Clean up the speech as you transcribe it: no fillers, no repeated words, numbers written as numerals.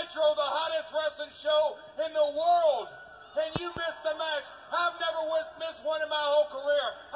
NITRO, the hottest wrestling show in the world, and you missed the match. I've never missed one in my whole career.